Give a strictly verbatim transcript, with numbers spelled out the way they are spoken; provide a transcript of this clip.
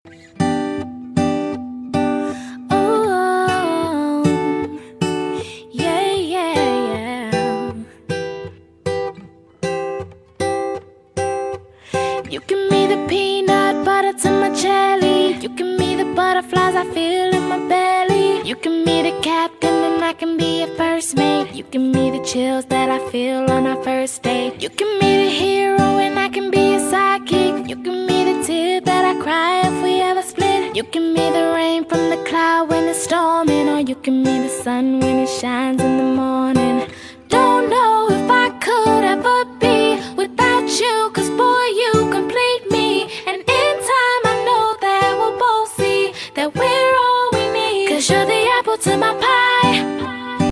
Oh, yeah, yeah, yeah. You give me the peanut butter to my jelly. You give me the butterflies I feel in my belly. You give me the captain and I can be your first mate. You give me the chills that I feel on our first date. You give me the hero and I can be your sidekick. You give me the tear that I cry if we ever split. You give me